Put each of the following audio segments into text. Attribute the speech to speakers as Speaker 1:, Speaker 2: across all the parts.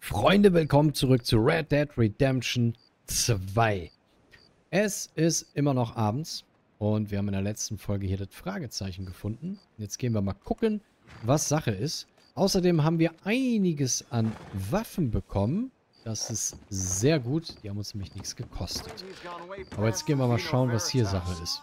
Speaker 1: Freunde, willkommen zurück zu Red Dead Redemption 2. Es ist immer noch abends und wir haben in der letzten Folge hier das Fragezeichen gefunden. Jetzt gehen wir mal gucken, was Sache ist. Außerdem haben wir einiges an Waffen bekommen. Das ist sehr gut. Die haben uns nämlich nichts gekostet. Aber jetzt gehen wir mal schauen, was hier Sache ist.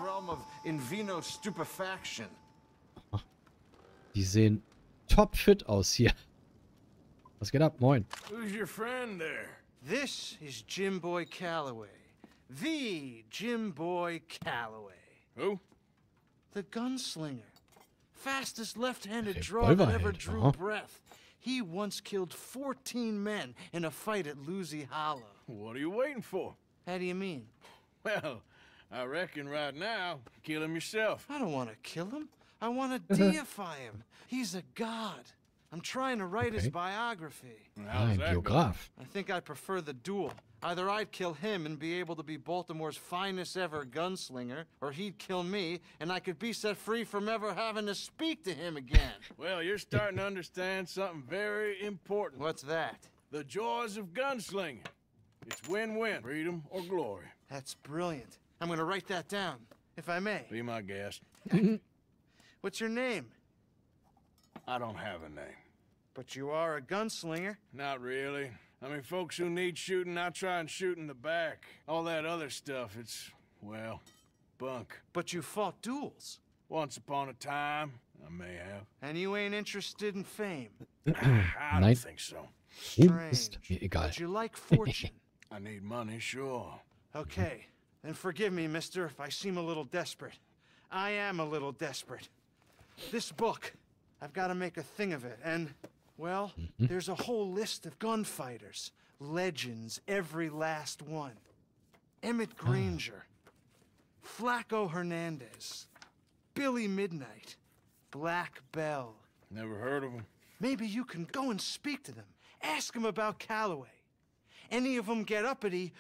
Speaker 1: Die sehen topfit aus hier. Was geht ab? Moin.
Speaker 2: Who's your friend there?
Speaker 3: This is Jim Boy Calloway. The Jim Boy Calloway.
Speaker 2: Who?
Speaker 3: The gunslinger. Fastest left-handed draw that ever drew breath. He once killed 14 men in a fight at Lucy Hollow.
Speaker 2: What are you waiting for?
Speaker 3: How do you mean?
Speaker 2: Well, I reckon right now, kill him yourself.
Speaker 3: I don't want to kill him. I want to deify him. He's a god. I'm trying to write his biography.
Speaker 2: How's that going?
Speaker 1: Biograf.
Speaker 3: I think I'd prefer the duel. Either I'd kill him and be able to be Baltimore's finest ever gunslinger, or he'd kill me and I could be set free from ever having to speak to him again.
Speaker 2: Well, you're starting to understand something very important.
Speaker 3: What's that?
Speaker 2: The joys of gunslinging. It's win-win, freedom or glory.
Speaker 3: That's brilliant. I'm gonna write that down, if I may.
Speaker 2: Be my guest.
Speaker 3: What's your name?
Speaker 2: I don't have a name.
Speaker 3: But you are a gunslinger.
Speaker 2: Not really. I mean, folks who need shooting, I try and shoot in the back. All that other stuff, it's, well, bunk.
Speaker 3: But you fought duels.
Speaker 2: Once upon a time, I may have.
Speaker 3: And you ain't interested in fame.
Speaker 2: I don't think so.
Speaker 1: Ist mir egal.
Speaker 3: But you like fortune.
Speaker 2: I need money, sure.
Speaker 3: Okay, then forgive me, mister, if I seem a little desperate. I am a little desperate. This book, I've got to make a thing of it, and, well, there's a whole list of gunfighters. Legends, every last one. Emmett Granger. Flaco Hernandez. Billy Midnight. Black Bell.
Speaker 2: Never heard of him.
Speaker 3: Maybe you can go and speak to them. Ask them about Calloway. Any of them get uppity,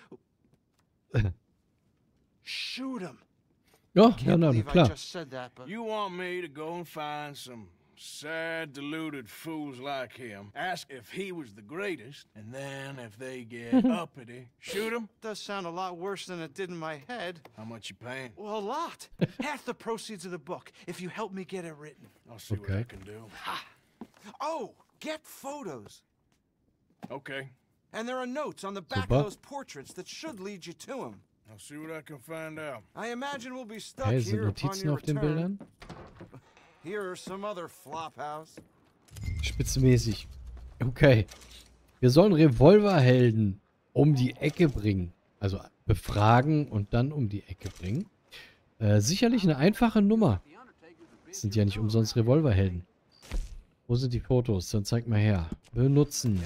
Speaker 3: shoot them.
Speaker 1: Ja,
Speaker 3: Can't
Speaker 1: na
Speaker 3: believe I
Speaker 1: klar.
Speaker 3: just said that, but
Speaker 2: You want me to go and find some sad, deluded fools like him, ask if he was the greatest, and then if they get uppity, shoot him?
Speaker 3: does sound a lot worse than it did in my head.
Speaker 2: How much you paying?
Speaker 3: Well, a lot. Half the proceeds of the book, if you help me get it written.
Speaker 2: I'll see what I
Speaker 1: Okay.
Speaker 2: can do.
Speaker 3: Oh, get photos.
Speaker 2: Okay,
Speaker 3: And there are notes on the back
Speaker 1: Super.
Speaker 3: of those portraits that should lead you to him.
Speaker 2: I'll see what I can find out.
Speaker 3: I imagine we'll be stuck
Speaker 1: Hey, sind
Speaker 3: here upon
Speaker 1: Notizen
Speaker 3: your
Speaker 1: auf den
Speaker 3: return.
Speaker 1: Bildern?
Speaker 3: Here are some other flophouse.
Speaker 1: Spitzenmäßig. Okay. Wir sollen Revolverhelden um die Ecke bringen. Also befragen und dann um die Ecke bringen. Sicherlich eine einfache Nummer. Das sind ja nicht umsonst Revolverhelden. Wo sind die Fotos? Dann zeig mal her. Benutzen.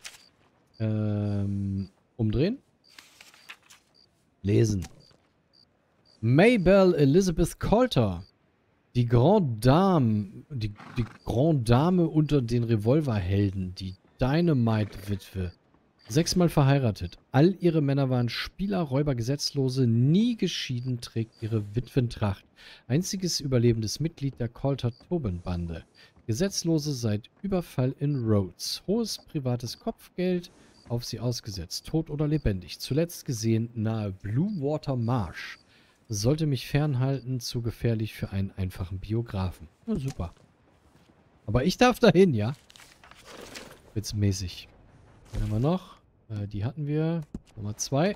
Speaker 1: Umdrehen. Lesen. Maybelle Elizabeth Coulter. Die Grande Dame unter den Revolverhelden. Die Dynamite-Witwe. 6-mal verheiratet. All ihre Männer waren Spieler, Räuber, Gesetzlose. Nie geschieden, trägt ihre Witwentracht. Einziges überlebendes Mitglied der Coulter-Tobin-Bande. Gesetzlose seit Überfall in Rhodes. Hohes privates Kopfgeld auf sie ausgesetzt. Tot oder lebendig. Zuletzt gesehen nahe Blue Water Marsh. Sollte mich fernhalten, zu gefährlich für einen einfachen Biografen. Ja, super. Aber ich darf dahin, ja? Witzmäßig. Den haben wir noch. Die hatten wir. Nummer 2.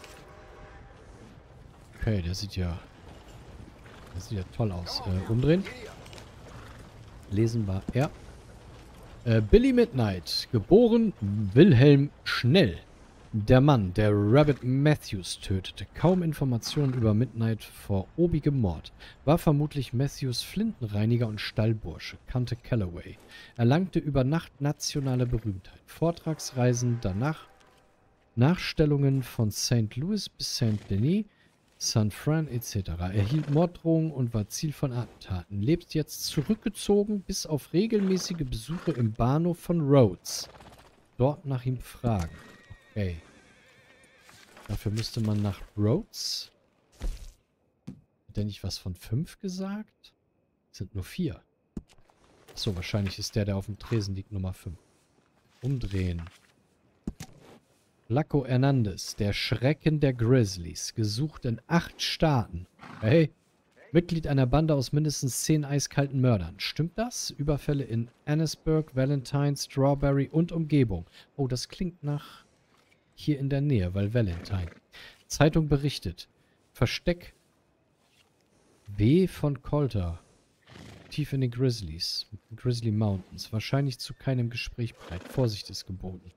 Speaker 1: Okay, der sieht ja toll aus. Umdrehen. Lesen war er. Billy Midnight. Geboren Wilhelm Schnell. Der Mann, der Rabbit Matthews tötete. Kaum Informationen über Midnight vor obigem Mord. War vermutlich Matthews Flintenreiniger und Stallbursche. Kannte Calloway. Erlangte über Nacht nationale Berühmtheit. Vortragsreisen danach. Nachstellungen von St. Louis bis St. Denis, San Fran etc. Erhielt Morddrohungen und war Ziel von Attentaten. Lebt jetzt zurückgezogen, bis auf regelmäßige Besuche im Bahnhof von Rhodes. Dort nach ihm fragen. Okay. Dafür müsste man nach Rhodes. Hat der nicht was von 5 gesagt? Es sind nur 4. Achso, wahrscheinlich ist der auf dem Tresen liegt, Nummer 5. Umdrehen. Flaco Hernandez, der Schrecken der Grizzlies. Gesucht in 8 Staaten. Hey. Mitglied einer Bande aus mindestens 10 eiskalten Mördern. Stimmt das? Überfälle in Annisburg, Valentine, Strawberry und Umgebung. Oh, das klingt nach hier in der Nähe, weil Valentine. Zeitung berichtet. Versteck W. von Coulter. Tief in den Grizzlies. Grizzly Mountains. Wahrscheinlich zu keinem Gespräch bereit. Vorsicht ist geboten.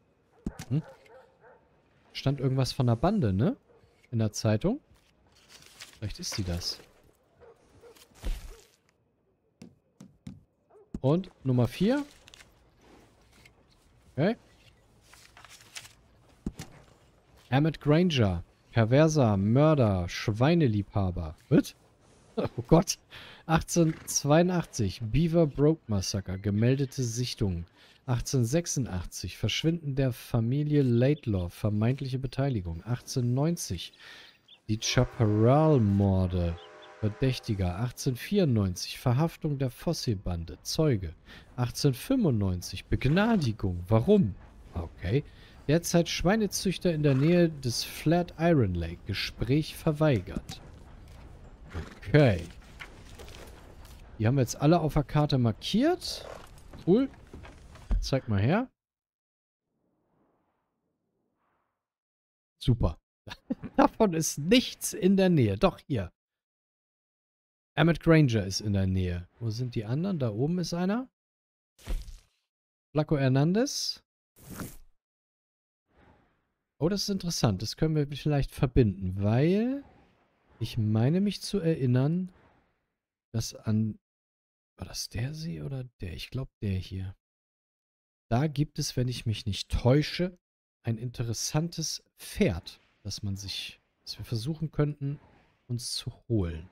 Speaker 1: Stand irgendwas von der Bande, ne? In der Zeitung. Vielleicht ist sie das. Und Nummer 4. Okay. Emmett Granger. Perverser, Mörder, Schweineliebhaber. Was? Oh Gott. 1882. Beaver Brook Massaker. Gemeldete Sichtungen. 1886. Verschwinden der Familie Laidlaw. Vermeintliche Beteiligung. 1890. Die Chaparral-Morde. Verdächtiger. 1894. Verhaftung der Fosse-Bande. Zeuge. 1895. Begnadigung. Warum? Okay. Derzeit Schweinezüchter in der Nähe des Flatiron Lake. Gespräch verweigert. Okay. Die haben wir jetzt alle auf der Karte markiert. Cool. Zeig mal her. Super. Davon ist nichts in der Nähe. Doch, hier. Emmett Granger ist in der Nähe. Wo sind die anderen? Da oben ist einer. Flaco Hernandez. Oh, das ist interessant. Das können wir vielleicht verbinden, weil ich meine mich zu erinnern, dass an... War das der See oder der? Ich glaube, der hier. Da gibt es, wenn ich mich nicht täusche, ein interessantes Pferd, das wir versuchen könnten, uns zu holen.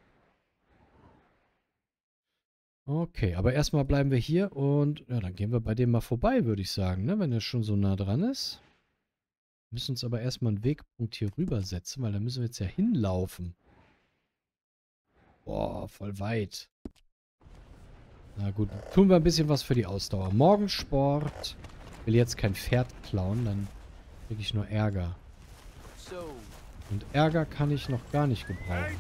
Speaker 1: Okay, aber erstmal bleiben wir hier und ja, dann gehen wir bei dem mal vorbei, würde ich sagen, ne? Wenn er schon so nah dran ist. Wir müssen uns aber erstmal einen Wegpunkt hier rüber setzen, weil da müssen wir jetzt ja hinlaufen. Boah, voll weit. Na gut, tun wir ein bisschen was für die Ausdauer. Morgensport. Will jetzt kein Pferd klauen, dann kriege ich nur Ärger. Und Ärger kann ich noch gar nicht gebrauchen.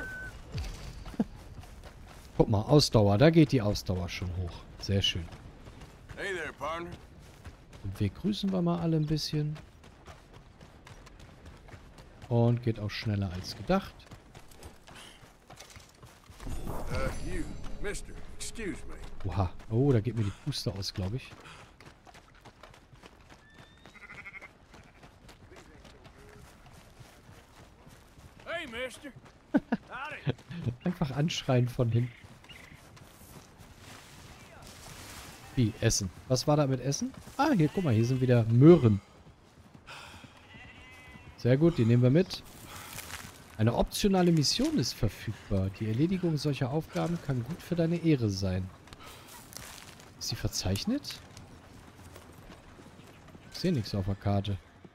Speaker 1: Guck mal, Ausdauer. Da geht die Ausdauer schon hoch. Sehr schön.
Speaker 2: Hey there, partner.
Speaker 1: Den Weg grüßen wir mal alle ein bisschen. Und geht auch schneller als gedacht.
Speaker 2: You, mister, excuse me.
Speaker 1: Oha. Oh, da geht mir die Puste aus, glaube ich.
Speaker 2: Hey, mister. Howdy.
Speaker 1: Einfach anschreien von hinten. Wie? Essen. Was war da mit Essen? Ah, hier, guck mal, hier sind wieder Möhren. Sehr gut, die nehmen wir mit. Eine optionale Mission ist verfügbar. Die Erledigung solcher Aufgaben kann gut für deine Ehre sein. Ist sie verzeichnet? Ich sehe nichts auf der Karte.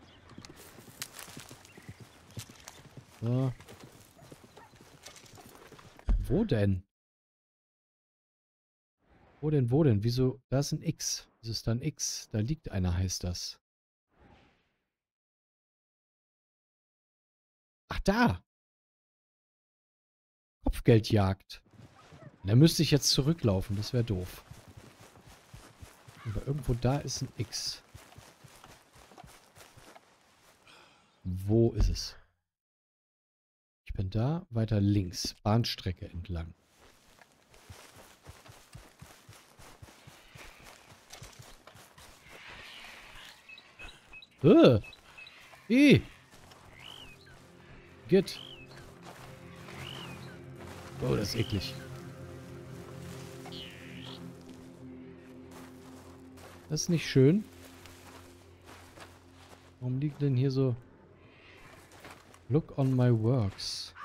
Speaker 1: So. Wo denn? Wo denn, wo denn? Wieso? Da ist ein X. Das ist dann X. Da liegt einer, heißt das. Ach, da. Kopfgeldjagd. Da müsste ich jetzt zurücklaufen. Das wäre doof. Aber irgendwo da ist ein X. Wo ist es? Ich bin da. Weiter links. Bahnstrecke entlang. Git. Oh, das ist eklig. Das ist nicht schön. Warum liegt denn hier so... Look on my works.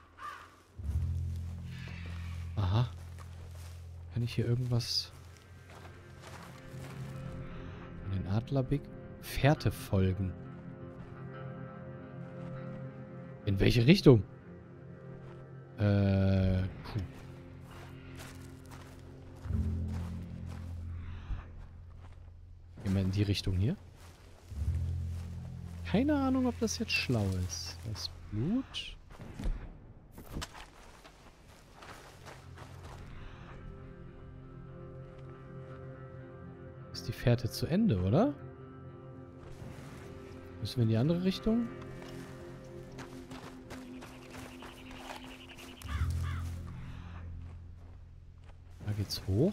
Speaker 1: Aha. Kann ich hier irgendwas... An den Adlerbig? Fährte folgen. In welche Richtung? Puh. Gehen wir in die Richtung hier. Keine Ahnung, ob das jetzt schlau ist. Das Blut. Ist die Fährte zu Ende, oder? Müssen wir in die andere Richtung? Da geht's hoch.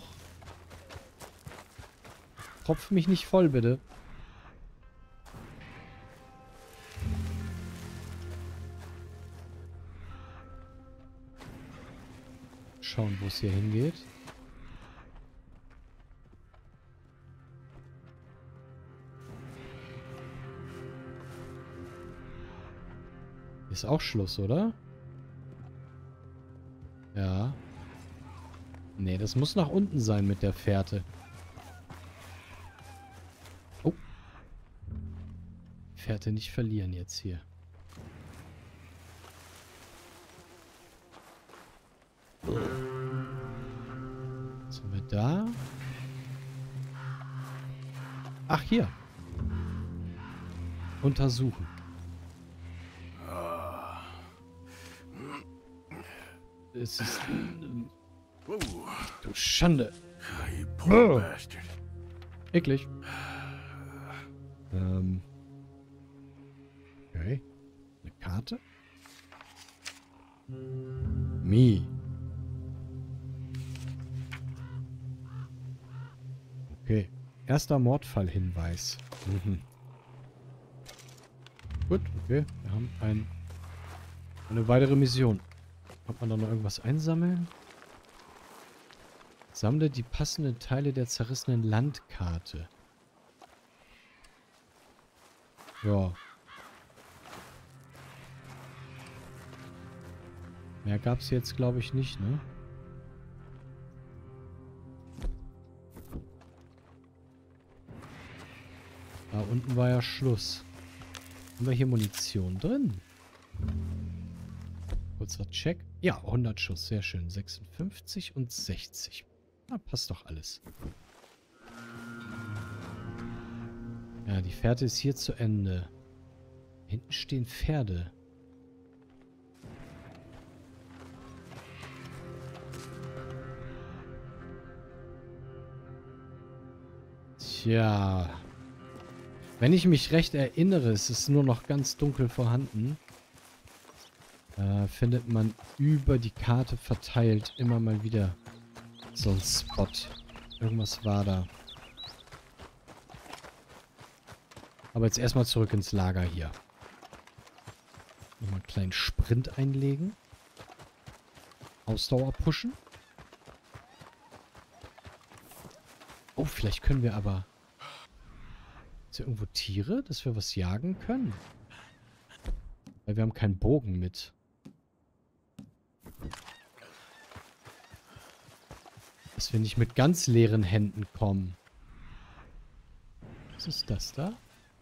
Speaker 1: Tropf mich nicht voll, bitte. Schauen, wo es hier hingeht. Ist auch Schluss, oder? Ja. Nee, das muss nach unten sein mit der Fährte. Oh. Fährte nicht verlieren jetzt hier. Was haben wir da? Ach, hier. Untersuchen. Es ist... Du Schande.
Speaker 2: You poor bastard.
Speaker 1: Eklig. Okay. Eine Karte. Me. Okay. Erster Mordfallhinweis. Mhm. Gut, okay. Wir haben eine weitere Mission. Kann man da noch irgendwas einsammeln? Sammle die passenden Teile der zerrissenen Landkarte. Ja. Mehr gab es jetzt, glaube ich, nicht, ne? Da unten war ja Schluss. Haben wir hier Munition drin? Kurzer Check. Ja, 100 Schuss. Sehr schön. 56 und 60. Na, passt doch alles. Ja, die Fährte ist hier zu Ende. Hinten stehen Pferde. Tja. Wenn ich mich recht erinnere, es ist nur noch ganz dunkel vorhanden. Findet man über die Karte verteilt immer mal wieder so ein Spot. Irgendwas war da. Aber jetzt erstmal zurück ins Lager hier. Nochmal einen kleinen Sprint einlegen. Ausdauer pushen. Oh, vielleicht können wir aber... Ist hier irgendwo Tiere, dass wir was jagen können? Weil wir haben keinen Bogen mit. Dass wir nicht mit ganz leeren Händen kommen. Was ist das da?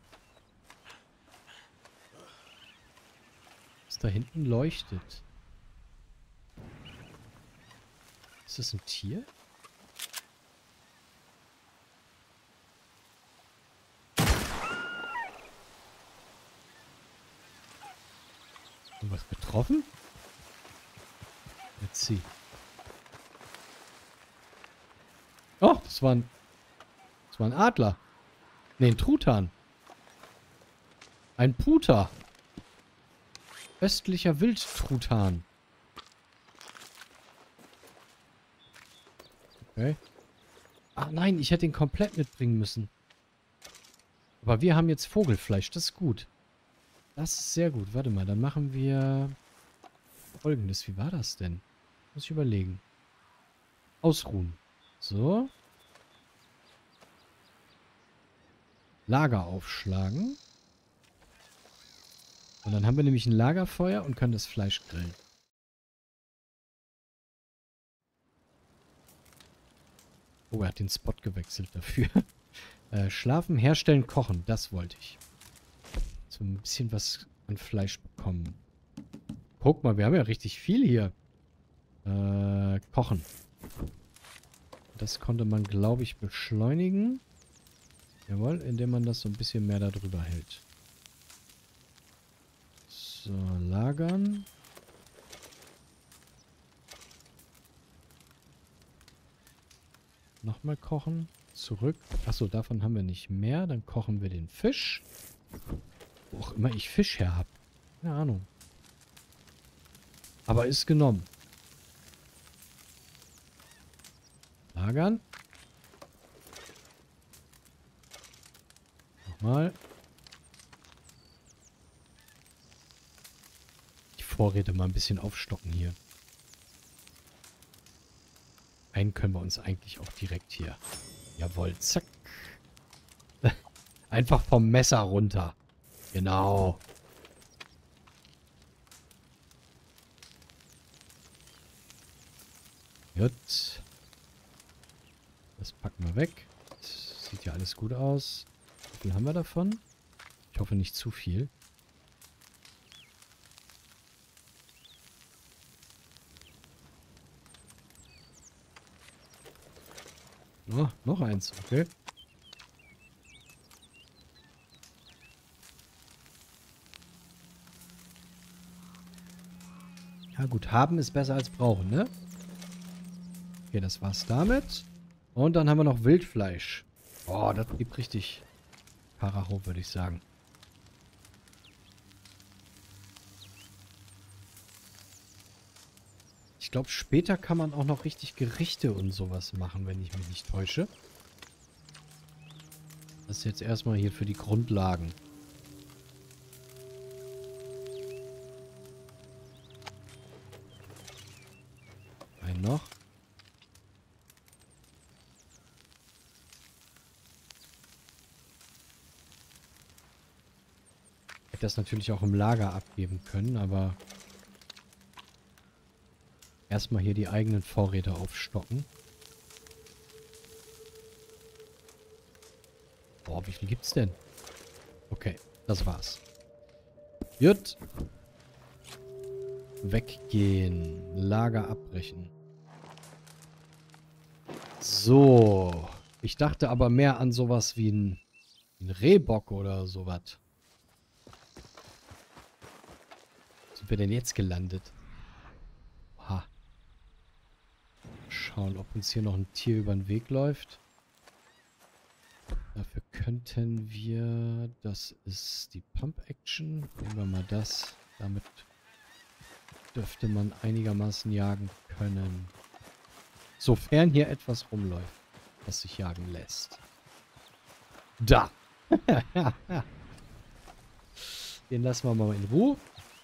Speaker 1: Was da hinten leuchtet. Ist das ein Tier? Irgendwas getroffen? Let's see. Oh, das war ein Adler. Ne, ein Truthahn. Ein Puter. Östlicher Wildtruthahn. Okay. Ach nein, ich hätte ihn komplett mitbringen müssen. Aber wir haben jetzt Vogelfleisch, das ist gut. Das ist sehr gut. Warte mal, dann machen wir Folgendes. Wie war das denn? Muss ich überlegen. Ausruhen. So. Lager aufschlagen. Und dann haben wir nämlich ein Lagerfeuer und können das Fleisch grillen. Oh, er hat den Spot gewechselt dafür. Schlafen, herstellen, kochen. Das wollte ich. So ein bisschen was an Fleisch bekommen. Guck mal, wir haben ja richtig viel hier. Kochen. Das konnte man, glaube ich, beschleunigen. Jawohl, indem man das so ein bisschen mehr da drüber hält. So, lagern. Nochmal kochen. Zurück. Achso, davon haben wir nicht mehr. Dann kochen wir den Fisch. Wo auch immer ich Fisch her habe. Keine Ahnung. Aber ist genommen. Lagern. Nochmal. Die Vorräte mal ein bisschen aufstocken hier. Einen können wir uns eigentlich auch direkt hier. Jawohl, zack. Einfach vom Messer runter. Genau. Gut. Das packen wir weg. Das sieht ja alles gut aus. Wie viel haben wir davon? Ich hoffe nicht zu viel. Oh, noch eins, okay. Ja gut, haben ist besser als brauchen, ne? Okay, das war's damit. Und dann haben wir noch Wildfleisch. Oh, das gibt richtig Karacho, würde ich sagen. Ich glaube, später kann man auch noch richtig Gerichte und sowas machen, wenn ich mich nicht täusche. Das ist jetzt erstmal hier für die Grundlagen. Einen noch. Ich hätte das natürlich auch im Lager abgeben können, aber erstmal hier die eigenen Vorräte aufstocken. Boah, wie viel gibt's denn? Okay, das war's. Gut. Weggehen. Lager abbrechen. So. Ich dachte aber mehr an sowas wie ein Rehbock oder sowas. Wo sind wir denn jetzt gelandet? Oha. Schauen, ob uns hier noch ein Tier über den Weg läuft. Dafür könnten wir... Das ist die Pump-Action. Nehmen wir mal das. Damit dürfte man einigermaßen jagen können. Sofern hier etwas rumläuft, was sich jagen lässt. Da! Den lassen wir mal in Ruhe.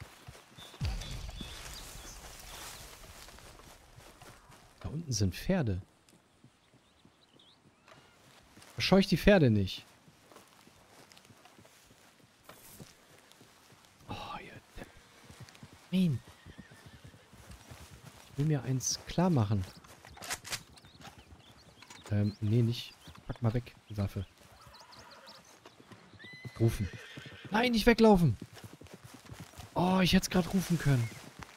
Speaker 1: Da unten sind Pferde. Verscheucht die Pferde nicht. Oh, ihr Depp. Nein. Ich will mir eins klar machen. Nee, nicht. Pack mal weg, die Waffe. Rufen. Nein, nicht weglaufen. Oh, ich hätte es gerade rufen können.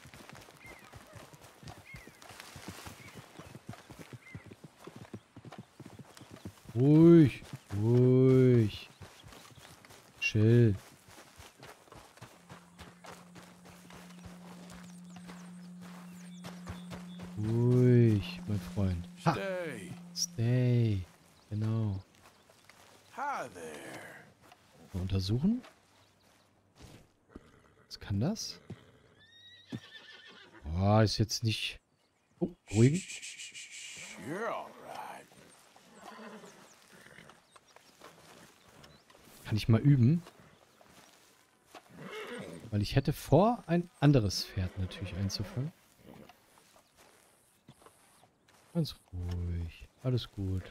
Speaker 1: Ruhig. Ruhig. Chill. Ruhig, mein Freund. Ha.
Speaker 2: Stay.
Speaker 1: Stay. Genau.
Speaker 2: Hi there.
Speaker 1: Mal untersuchen. Was kann das? Oh, ist jetzt nicht... Oh, ruhigen.
Speaker 2: You're all right.
Speaker 1: Kann ich mal üben. Weil ich hätte vor, ein anderes Pferd natürlich einzufangen. Ganz ruhig. Alles gut.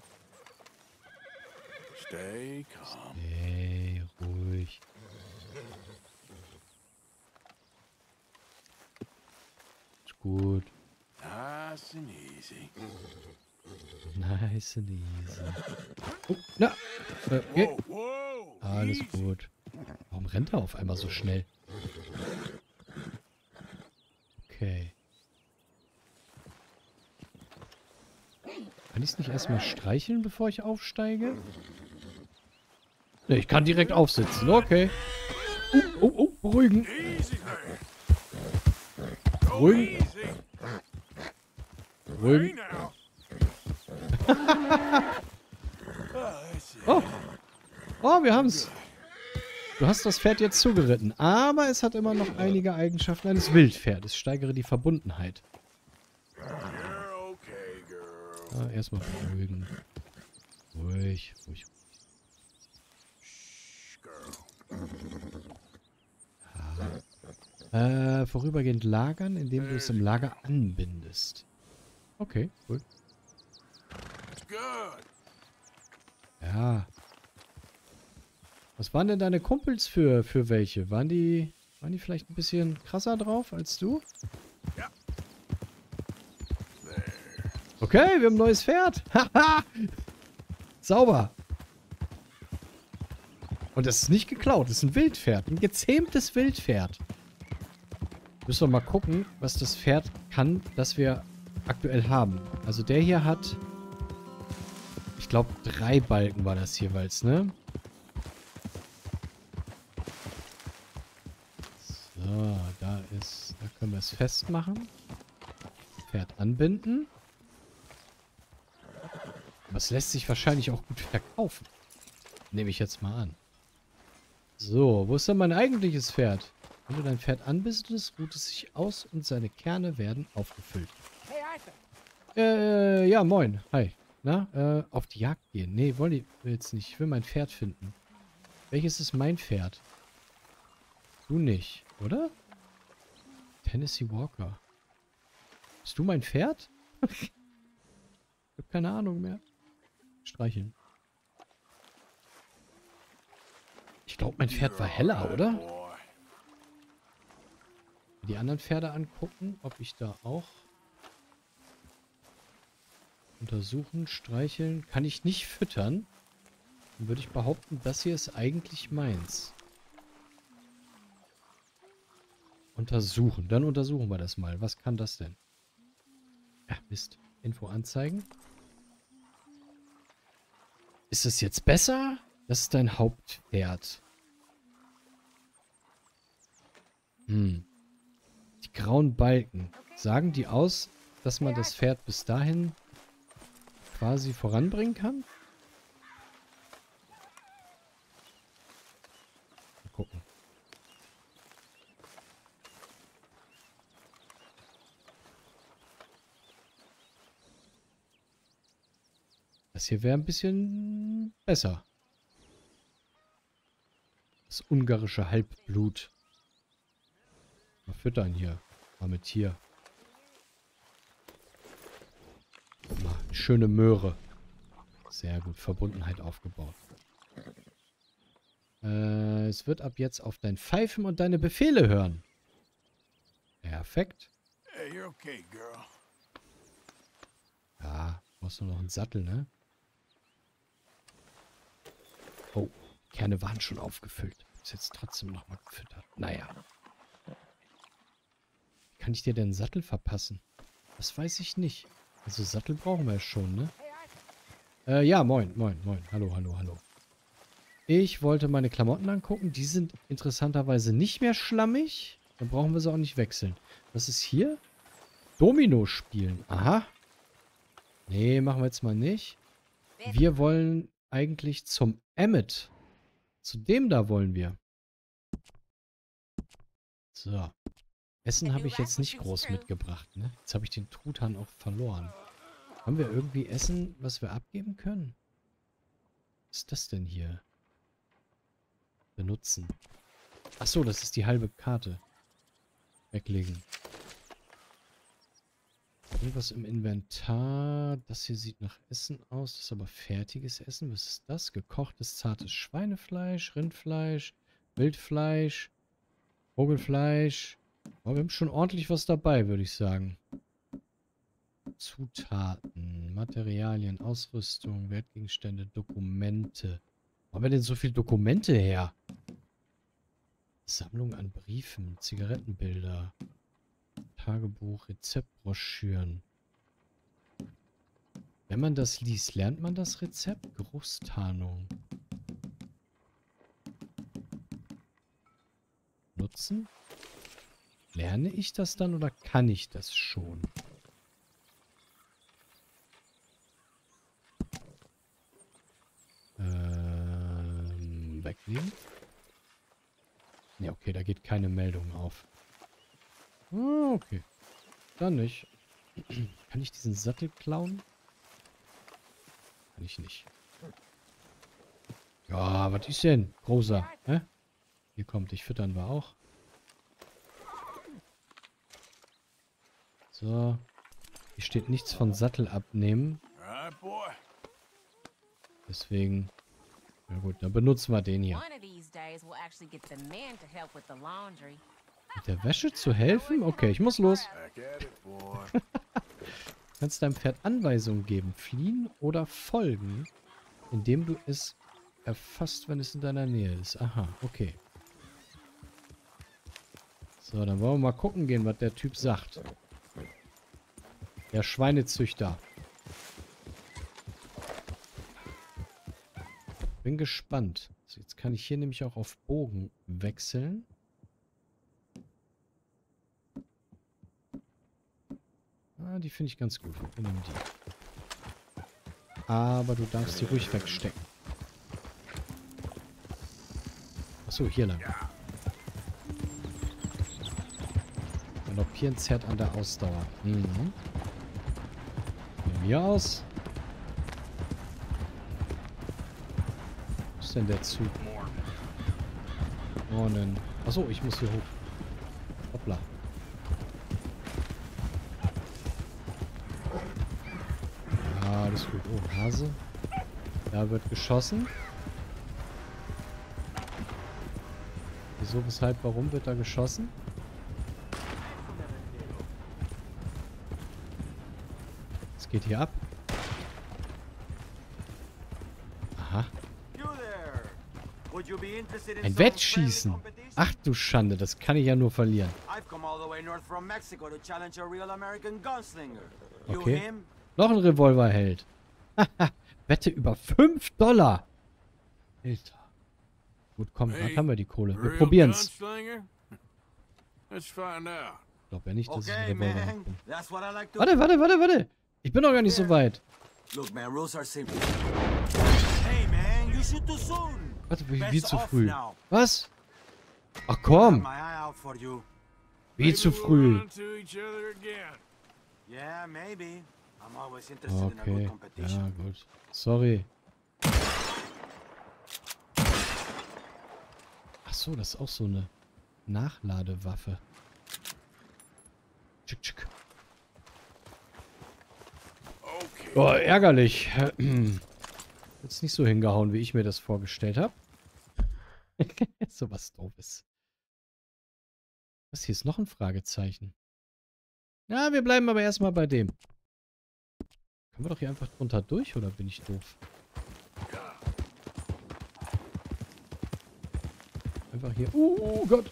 Speaker 2: Stay calm.
Speaker 1: Hey, ruhig. Ist gut.
Speaker 2: Nice and easy.
Speaker 1: Nice and easy. Oh, na. Okay.
Speaker 2: Whoa, whoa.
Speaker 1: Alles
Speaker 2: Easy.
Speaker 1: gut. Warum rennt er auf einmal so schnell? Okay. Kann ich es nicht erstmal streicheln, bevor ich aufsteige? Ne, ich kann direkt aufsitzen. Okay. Beruhigen.
Speaker 2: Easy there. Go
Speaker 1: Beruhigen.
Speaker 2: easy.
Speaker 1: Beruhigen.
Speaker 2: Hey now. That's it.
Speaker 1: Oh. Oh, wir haben's. Du hast das Pferd jetzt zugeritten, aber es hat immer noch einige Eigenschaften eines Wildpferdes. Steigere die Verbundenheit.
Speaker 2: You're okay, girl.
Speaker 1: Ah, erstmal beruhigen. Ruhig, ruhig.
Speaker 2: Shh, girl.
Speaker 1: Vorübergehend lagern, indem du es im Lager anbindest. Okay, cool.
Speaker 2: Good.
Speaker 1: Ja. Was waren denn deine Kumpels für welche? Waren die vielleicht ein bisschen krasser drauf als du?
Speaker 2: Ja.
Speaker 1: Okay, wir haben ein neues Pferd. Haha. Sauber. Und das ist nicht geklaut, das ist ein Wildpferd. Ein gezähmtes Wildpferd. Müssen wir mal gucken, was das Pferd kann, das wir aktuell haben. Also der hier hat, ich glaube, 3 Balken war das jeweils, ne? So, da können wir es festmachen. Pferd anbinden. Das lässt sich wahrscheinlich auch gut verkaufen. Nehme ich jetzt mal an. So, wo ist denn mein eigentliches Pferd? Wenn du dein Pferd anbindest, ruht es sich aus und seine Kerne werden aufgefüllt.
Speaker 4: Hey, Arthur.
Speaker 1: Ja, moin. Hi. Na, auf die Jagd gehen. Nee, will's nicht. Ich will mein Pferd finden. Welches ist mein Pferd? Du nicht, oder? Tennessee Walker. Bist du mein Pferd? Ich hab keine Ahnung mehr. Streicheln. Ich glaube, mein Pferd war heller, oder?
Speaker 2: Boy.
Speaker 1: Die anderen Pferde angucken, ob ich da auch untersuchen, streicheln. Kann ich nicht füttern. Dann würde ich behaupten, das hier ist eigentlich meins. Untersuchen. Dann untersuchen wir das mal. Was kann das denn? Ja, Mist. Info anzeigen. Ist es jetzt besser? Das ist dein Hauptpferd. Die grauen Balken. Sagen die aus, dass man das Pferd bis dahin quasi voranbringen kann? Mal gucken. Das hier wäre ein bisschen besser. Das ungarische Halbblut. Mal füttern hier. Arme Tier. Guck mal, eine schöne Möhre. Sehr gut. Verbundenheit aufgebaut. Es wird ab jetzt auf dein Pfeifen und deine Befehle hören. Perfekt.
Speaker 2: Hey, you're okay, girl.
Speaker 1: Ja, brauchst du noch einen Sattel, ne? Oh, die Kerne waren schon aufgefüllt. Ist jetzt trotzdem nochmal gefüttert. Naja. Wie kann ich dir denn einen Sattel verpassen? Das weiß ich nicht. Also Sattel brauchen wir schon, ne? Ja, moin, moin, moin. Hallo, hallo, hallo. Ich wollte meine Klamotten angucken. Die sind interessanterweise nicht mehr schlammig. Dann brauchen wir sie auch nicht wechseln. Was ist hier? Domino spielen. Aha. Nee, machen wir jetzt mal nicht. Wir wollen eigentlich zum Emmet. Zu dem da wollen wir. So. Essen habe ich jetzt nicht groß mitgebracht, ne? Jetzt habe ich den Truthahn auch verloren. Haben wir irgendwie Essen, was wir abgeben können? Was ist das denn hier? Benutzen. Achso, das ist die halbe Karte. Weglegen. Irgendwas im Inventar. Das hier sieht nach Essen aus. Das ist aber fertiges Essen. Was ist das? Gekochtes, zartes Schweinefleisch, Rindfleisch, Wildfleisch, Vogelfleisch. Aber wir haben schon ordentlich was dabei, würde ich sagen. Zutaten, Materialien, Ausrüstung, Wertgegenstände, Dokumente. Wo haben wir denn so viele Dokumente her? Sammlung an Briefen, Zigarettenbilder, Tagebuch, Rezeptbroschüren. Wenn man das liest, lernt man das Rezept? Geruchstarnung. benutzen? Lerne ich das dann oder kann ich das schon? Wegnehmen? Ja, okay, da geht keine Meldung auf. Ah, okay. Dann nicht. Kann ich diesen Sattel klauen? Kann ich nicht. Ja, was ist denn? Großer, hä? Hier kommt, dich füttern wir auch. So. Hier steht nichts von Sattel abnehmen.
Speaker 2: Right, boy.
Speaker 1: Deswegen. Na gut, dann benutzen wir den hier.
Speaker 5: One of these days we'll actually get the men to help with the laundry.
Speaker 1: Mit der Wäsche zu helfen? Okay, ich muss los.
Speaker 2: Back at it, boy.
Speaker 1: Du kannst deinem Pferd Anweisungen geben. Fliehen oder folgen, indem du es erfasst, wenn es in deiner Nähe ist. Aha, okay. So, dann wollen wir mal gucken gehen, was der Typ sagt. Der Schweinezüchter. Bin gespannt. So, jetzt kann ich hier nämlich auch auf Bogen wechseln. Ah, die finde ich ganz gut. Wir nehmen die. Aber du darfst die ruhig wegstecken. Achso, hier lang. Galoppieren zerrt an der Ausdauer. Mhm. Von mir aus. Was ist denn der Zug? Morgen. Achso, ich muss hier hoch. Hoppla. Ja, alles gut. Oh, Hase. Da wird geschossen. Wieso, weshalb, warum wird da geschossen? Was geht hier ab? Aha. Ein Wettschießen. Ach du Schande, das kann ich ja nur verlieren. Okay. Noch ein Revolverheld. Wette über $5. Alter. Gut, komm, dann haben wir die Kohle. Wir probieren's. Ich glaube ja nicht, dass ich einen Revolver bin. Warte. Ich bin doch gar nicht so weit. Warte, wie zu früh. Was? Ach komm. Wie zu früh. Okay, ja gut. Sorry. Ach so, das ist auch so eine Nachladewaffe. Tschick, tschick. Oh, ärgerlich. Jetzt nicht so hingehauen, wie ich mir das vorgestellt habe. So was Doofes. Was, hier ist noch ein Fragezeichen. Ja, wir bleiben aber erstmal bei dem. Können wir doch hier einfach drunter durch, oder bin ich doof? Einfach hier. Gott.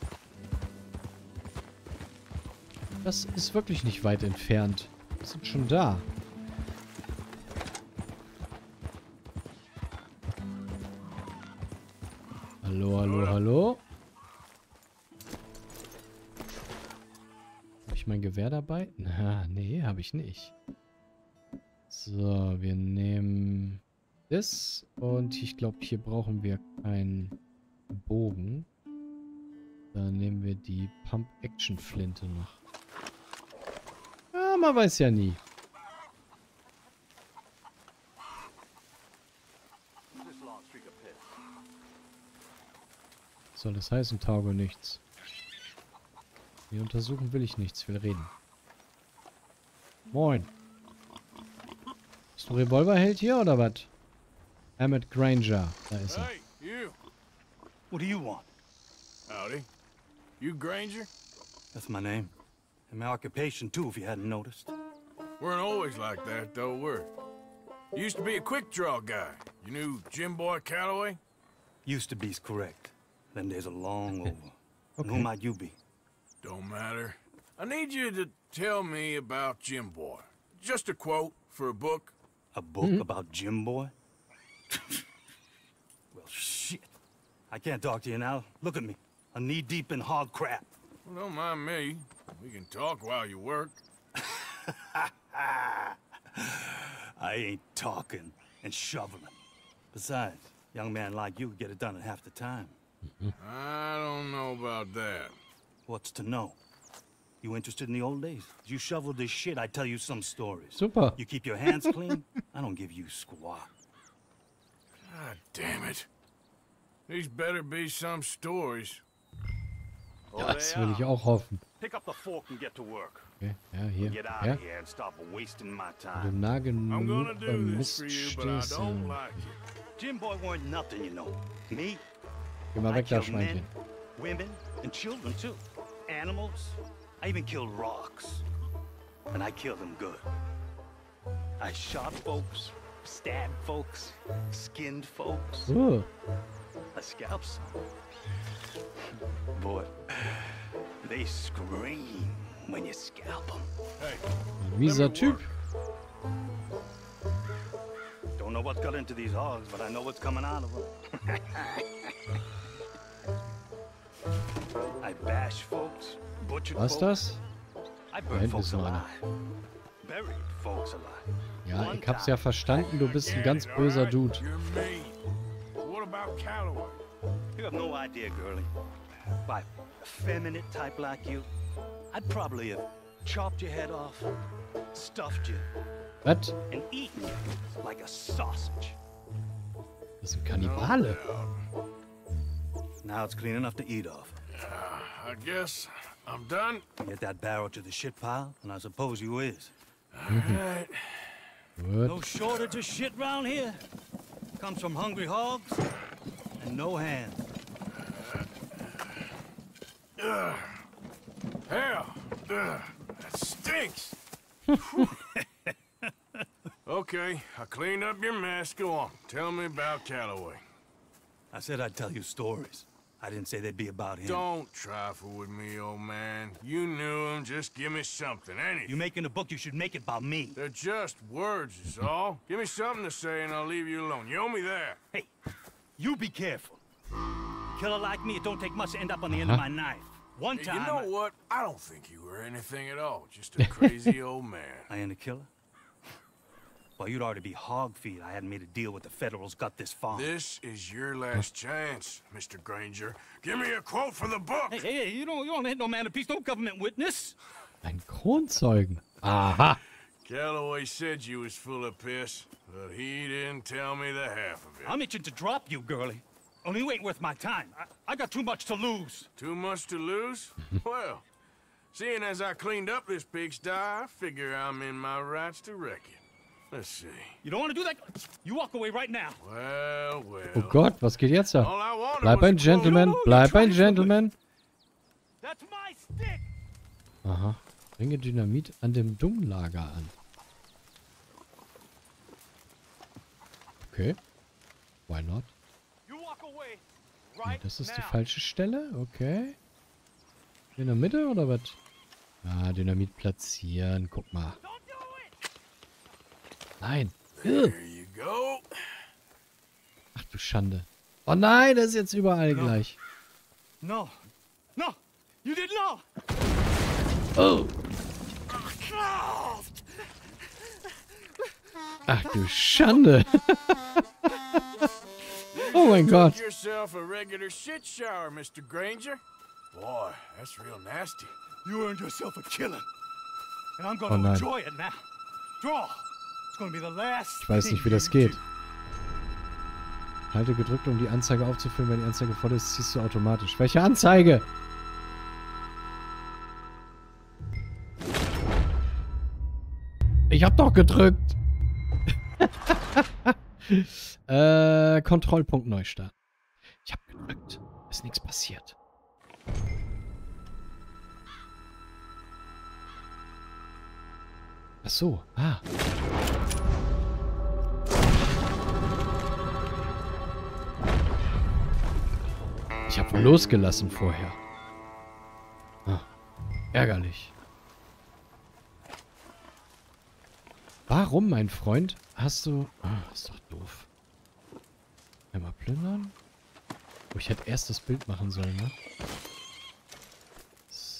Speaker 1: Das ist wirklich nicht weit entfernt. Wir sind schon da. Hallo, hallo, hallo. Habe ich mein Gewehr dabei? Na, nee, habe ich nicht. So, wir nehmen das. Und ich glaube, hier brauchen wir keinen Bogen. Dann nehmen wir die Pump-Action-Flinte noch. Ja, man weiß ja nie. Soll das heißen, tauge nichts. Wir untersuchen will ich nichts, will reden. Moin. Bist du Revolverheld hier oder was? Emmett Granger, da ist er.
Speaker 2: Hey, you.
Speaker 6: What do you want?
Speaker 2: Howdy. You Granger?
Speaker 6: That's my name. And my occupation, too, if you hadn't noticed.
Speaker 2: Weren't always like that, though, were you? Used to be a quick draw guy. You knew Jim Boy Calloway?
Speaker 6: Used to be's correct. Them days are long over. And who
Speaker 1: Okay.
Speaker 6: might you be?
Speaker 2: Don't matter. I need you to tell me about Jim Boy. Just a quote for a book.
Speaker 6: A book about Jim Boy? Well, shit. I can't talk to you now. Look at me. I'm knee-deep in hog crap.
Speaker 2: Well, don't mind me. We can talk while you work.
Speaker 6: I ain't talking and shoveling. Besides, young man like you get it done in half the time.
Speaker 2: I don't know about that.
Speaker 6: What's to know? You interested in the old days? You shovel this shit, I tell you some stories.
Speaker 1: Super.
Speaker 6: You keep your hands clean, I don't give you squat.
Speaker 2: God damn it. These better be some stories.
Speaker 1: Ja, das will ich auch hoffen.
Speaker 7: Pick up the fork and get to work.
Speaker 1: Okay, ja, hier.
Speaker 7: Get out
Speaker 1: Ja.
Speaker 7: of here and stop wasting my
Speaker 1: Wenn du
Speaker 7: time.
Speaker 1: nah
Speaker 2: I'm
Speaker 1: genug
Speaker 2: gonna do
Speaker 1: beim
Speaker 2: this
Speaker 1: Mist
Speaker 2: for you, but I
Speaker 1: stehst,
Speaker 2: don't like it.
Speaker 6: Jim Boy weren't nothing, you know. Me?
Speaker 1: geh mal
Speaker 6: I
Speaker 1: weg da,
Speaker 6: killed men,
Speaker 1: Schweinchen.
Speaker 6: women, and children too. Animals. I even killed rocks. And I killed them good. I shot folks, stabbed folks, skinned folks.
Speaker 1: Oh,
Speaker 6: I scalped some. Boy, they scream when you scalp them.
Speaker 2: Hey,
Speaker 1: ein mieser Typ.
Speaker 6: Don't know what got into these hogs, but I know what's coming out of them. I bash folks, butchered
Speaker 1: Was
Speaker 6: folks.
Speaker 1: das?
Speaker 6: I
Speaker 1: Da
Speaker 6: burned
Speaker 1: hinten
Speaker 6: folks
Speaker 1: ist noch einer.
Speaker 6: alive. Buried folks alive.
Speaker 1: Ja,
Speaker 6: One
Speaker 1: ich hab's
Speaker 6: time,
Speaker 1: ja verstanden, du bist ein
Speaker 2: get
Speaker 1: ganz
Speaker 2: it,
Speaker 1: böser
Speaker 2: all right?
Speaker 1: Dude.
Speaker 2: You're mean. What about Calloway?
Speaker 6: You have no idea, girlie. By a feminine type like you, I'd probably have chopped your head off, stuffed you,
Speaker 1: Was?
Speaker 6: and eaten you like a sausage.
Speaker 1: Das sind Kannibale.
Speaker 6: Now it's clean enough to eat off.
Speaker 2: I guess I'm done.
Speaker 6: Get that barrel to the shit pile, and I suppose you is.
Speaker 2: All right.
Speaker 1: Gut.
Speaker 6: No shortage of shit round here. Comes from hungry hogs and no hands.
Speaker 2: Hell, that stinks. Okay, I cleaned up your mess. Go on. Tell me about Calloway.
Speaker 6: I said I'd tell you stories. I didn't say they'd be about him.
Speaker 2: Don't trifle with me, old man. You knew him. Just give me something, anything.
Speaker 6: You making a book, you should make it about me.
Speaker 2: They're just words, is all. Give me something to say and I'll leave you alone. You owe me that.
Speaker 6: Hey, you be careful. Killer like me, it don't take much to end up on the end of my knife. One
Speaker 2: You
Speaker 6: time,
Speaker 2: know what? I don't think you were anything at all. Just a crazy old man.
Speaker 6: I ain't a killer. Well, you'd already be hog feed. I hadn't made a deal with the Federals, got this far.
Speaker 2: This is your last chance, Mr. Granger. Give me a quote for the book.
Speaker 6: Hey, you don't hit no man of peace, no government witness.
Speaker 1: Ein Kronzeugen. Aha.
Speaker 2: Calloway said you was full of piss, but he didn't tell me the half of it.
Speaker 6: I'm itching to drop you, girlie. Only you ain't worth my time. I got too much to lose.
Speaker 2: Too much to lose? Well, seeing as I cleaned up this pigsty, I figure I'm in my rights to wreck it. Let's see.
Speaker 6: You don't want to do that? You walk away right now.
Speaker 2: Well, well.
Speaker 1: Oh Gott, was geht jetzt da?
Speaker 2: All I wanted
Speaker 1: Bleib
Speaker 2: was
Speaker 1: ein
Speaker 2: a quote.
Speaker 1: Gentleman, bleib ein Gentleman.
Speaker 6: That's my stick.
Speaker 1: Aha. Bringe Dynamit an dem Dunglager an. Okay. Why not?
Speaker 6: You walk away
Speaker 1: Ja,
Speaker 6: right
Speaker 1: das ist die
Speaker 6: now.
Speaker 1: falsche Stelle. Okay. In der Mitte oder was? Ah, Dynamit platzieren. Guck mal.
Speaker 6: Don't do it.
Speaker 1: Nein.
Speaker 2: There you go.
Speaker 1: Ach du Schande. Oh nein, das ist jetzt überall gleich.
Speaker 6: No. No. You didn't know.
Speaker 1: Oh. Ach du Schande. Oh mein Gott.
Speaker 2: Took yourself a regular shit shower, Mr. Granger. Boy, that's real nasty.
Speaker 6: You earned yourself a killing. And I'm
Speaker 1: Oh
Speaker 6: gonna
Speaker 1: nein.
Speaker 6: enjoy it now. Draw. It's gonna be the last.
Speaker 1: Ich weiß nicht, wie das geht. Halte gedrückt, um die Anzeige aufzufüllen. Wenn die Anzeige voll ist, ziehst du automatisch. Welche Anzeige? Ich hab doch gedrückt. Kontrollpunkt Neustart. Ich hab gedrückt. Ist nichts passiert. Ach so. Ah. Ich habe losgelassen vorher. Ah, ärgerlich. Warum, mein Freund, hast du... Ah, ist doch doof. Einmal plündern. Oh, ich hätte erst das Bild machen sollen, ne?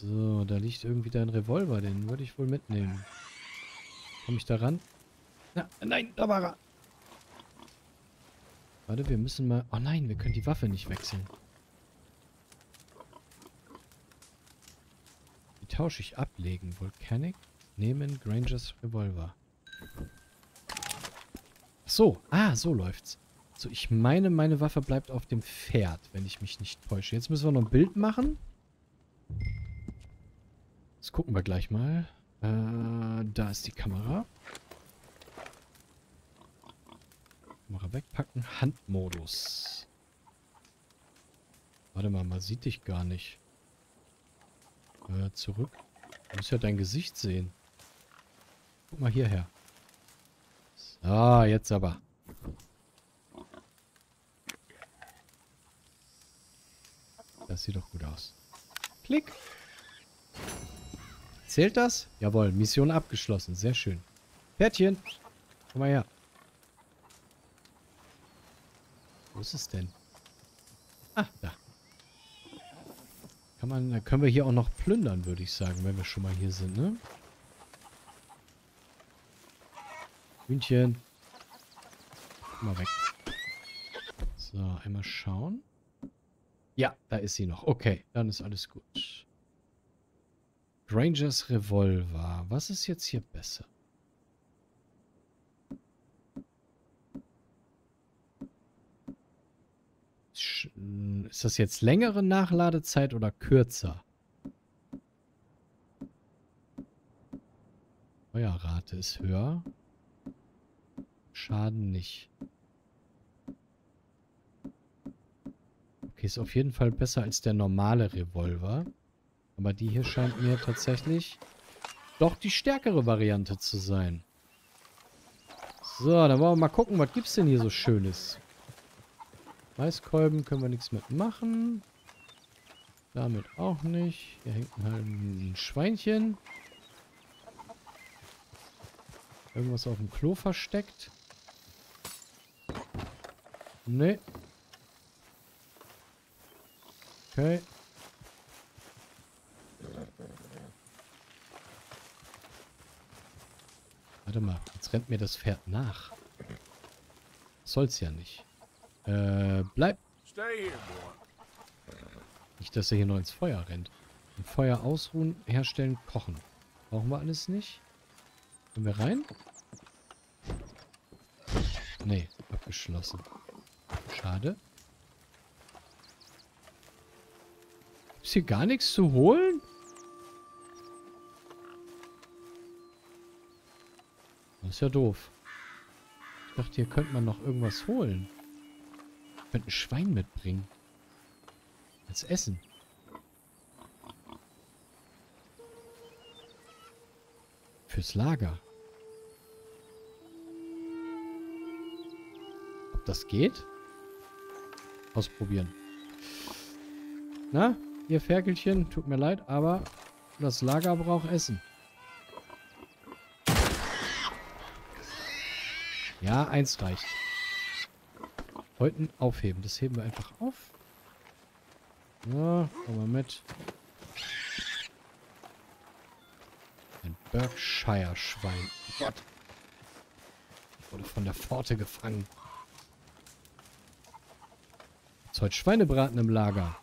Speaker 1: So, da liegt irgendwie dein Revolver. Den würde ich wohl mitnehmen. Komme ich da ran? Na, nein, da war er. Warte, wir müssen mal... Oh nein, wir können die Waffe nicht wechseln. Die tausche ich ablegen. Volcanic nehmen Grangers Revolver. Ach so, so läuft's. So, ich meine, meine Waffe bleibt auf dem Pferd, wenn ich mich nicht täusche. Jetzt müssen wir noch ein Bild machen. Das gucken wir gleich mal. Da ist die Kamera. Kamera wegpacken. Handmodus. Warte mal, man sieht dich gar nicht. Zurück. Du musst ja dein Gesicht sehen. Guck mal hierher. So, jetzt aber. Das sieht doch gut aus. Klick. Zählt das? Jawohl, Mission abgeschlossen. Sehr schön. Pferdchen. Komm mal her. Wo ist es denn? Ah, da. Können wir hier auch noch plündern, würde ich sagen, wenn wir schon mal hier sind, ne? Hühnchen. Mal weg. So, einmal schauen. Ja, da ist sie noch. Okay, dann ist alles gut. Grangers Revolver. Was ist jetzt hier besser? Ist das jetzt längere Nachladezeit oder kürzer? Feuerrate ist höher. Schaden nicht. Okay, ist auf jeden Fall besser als der normale Revolver. Aber die hier scheint mir tatsächlich doch die stärkere Variante zu sein. So, dann wollen wir mal gucken, was gibt's denn hier so Schönes? Maiskolben können wir nichts mitmachen. Damit auch nicht. Hier hängt halt ein Schweinchen. Irgendwas auf dem Klo versteckt. Nee. Okay. Warte mal, jetzt rennt mir das Pferd nach. Soll's ja nicht. Bleib. Nicht, dass er hier noch ins Feuer rennt. Im Feuer ausruhen, herstellen, kochen. Brauchen wir alles nicht? Können wir rein? Nee, abgeschlossen. Schade. Ist hier gar nichts zu holen? Das ist ja doof. Ich dachte, hier könnte man noch irgendwas holen. Ich könnte ein Schwein mitbringen. Als Essen. Fürs Lager. Ob das geht? Ausprobieren. Na, ihr Ferkelchen, tut mir leid, aber das Lager braucht Essen. Ja, 1 reicht. Heute aufheben. Das heben wir einfach auf. Ja, komm mal mit. Ein Berkshire-Schwein. Oh Gott. Ich wurde von der Pforte gefangen. Jetzt heute Schweinebraten im Lager.